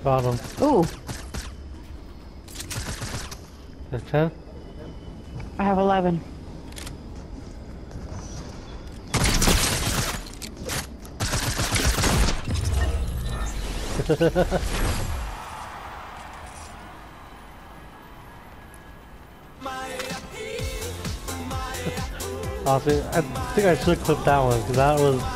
Got him. Ooh, There's 10? I have 11. Honestly, I think I should clip that one, because that was